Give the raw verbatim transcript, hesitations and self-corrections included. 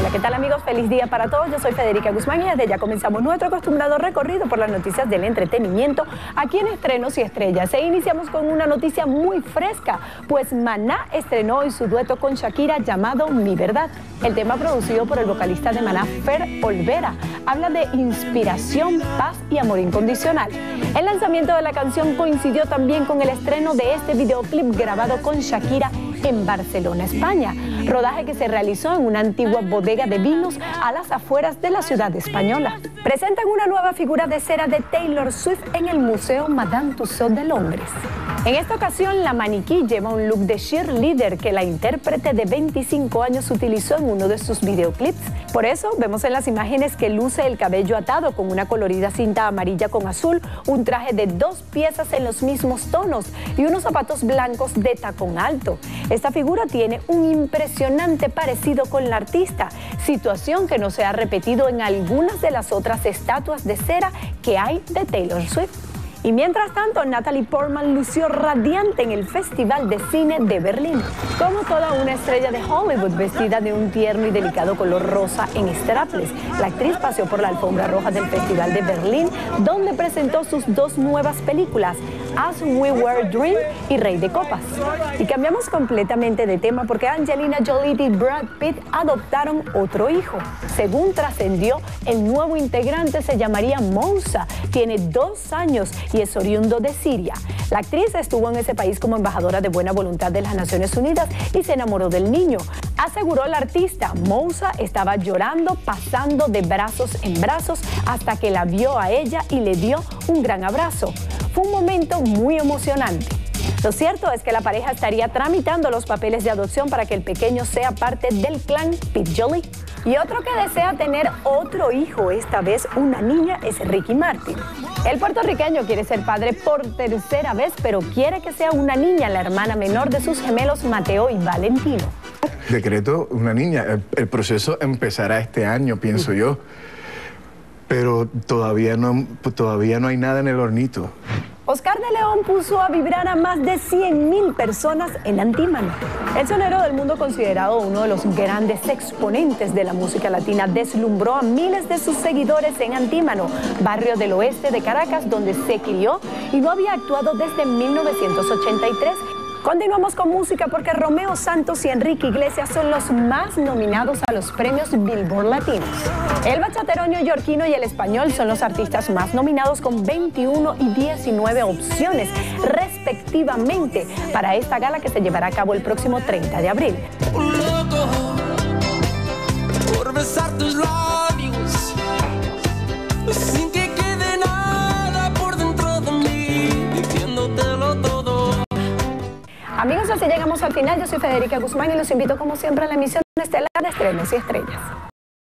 Hola, ¿qué tal amigos? Feliz día para todos. Yo soy Federica Guzmán y desde ya comenzamos nuestro acostumbrado recorrido por las noticias del entretenimiento aquí en Estrenos y Estrellas. E iniciamos con una noticia muy fresca, pues Maná estrenó hoy su dueto con Shakira llamado Mi Verdad. El tema producido por el vocalista de Maná, Fer Olvera, habla de inspiración, paz y amor incondicional. El lanzamiento de la canción coincidió también con el estreno de este videoclip grabado con Shakira en Barcelona, España, rodaje que se realizó en una antigua bodega de vinos a las afueras de la ciudad española. Presentan una nueva figura de cera de Taylor Swift en el Museo Madame Tussauds de Londres. En esta ocasión, la maniquí lleva un look de cheerleader que la intérprete de veinticinco años utilizó en uno de sus videoclips. Por eso, vemos en las imágenes que luce el cabello atado con una colorida cinta amarilla con azul, un traje de dos piezas en los mismos tonos y unos zapatos blancos de tacón alto. Esta figura tiene un impresionante parecido con la artista, situación que no se ha repetido en algunas de las otras estatuas de cera que hay de Taylor Swift. Y mientras tanto, Natalie Portman lució radiante en el Festival de Cine de Berlín, como toda una estrella de Hollywood vestida de un tierno y delicado color rosa en strapless. La actriz paseó por la alfombra roja del Festival de Berlín, donde presentó sus dos nuevas películas, As We Were Dream y Rey de Copas. Y cambiamos completamente de tema porque Angelina Jolie y Brad Pitt adoptaron otro hijo. Según trascendió, el nuevo integrante se llamaría Moussa, tiene dos años y es oriundo de Siria. La actriz estuvo en ese país como embajadora de buena voluntad de las Naciones Unidas y se enamoró del niño. Aseguró la artista, Moussa estaba llorando, pasando de brazos en brazos hasta que la vio a ella y le dio un gran abrazo. Fue un momento muy emocionante. Lo cierto es que la pareja estaría tramitando los papeles de adopción para que el pequeño sea parte del clan Pitt-Jolie. Y otro que desea tener otro hijo, esta vez una niña, es Ricky Martin. El puertorriqueño quiere ser padre por tercera vez, pero quiere que sea una niña, la hermana menor de sus gemelos Mateo y Valentino. Decreto, una niña. El, el proceso empezará este año, pienso yo. Pero todavía no, todavía no hay nada en el hornito. Oscar de León puso a vibrar a más de cien mil personas en Antímano. El sonero del mundo, considerado uno de los grandes exponentes de la música latina, deslumbró a miles de sus seguidores en Antímano, barrio del oeste de Caracas, donde se crió y no había actuado desde mil novecientos ochenta y tres. Continuamos con música porque Romeo Santos y Enrique Iglesias son los más nominados a los premios Billboard Latinos. El bachatero neoyorquino y el español son los artistas más nominados con veintiuno y diecinueve opciones respectivamente para esta gala que se llevará a cabo el próximo treinta de abril. Loco por besar tus labios sin que quede nada por dentro de mí, diciéndotelo todo. Amigos, así llegamos al final. Yo soy Federica Guzmán y los invito como siempre a la emisión estelar de Estrenos y Estrellas.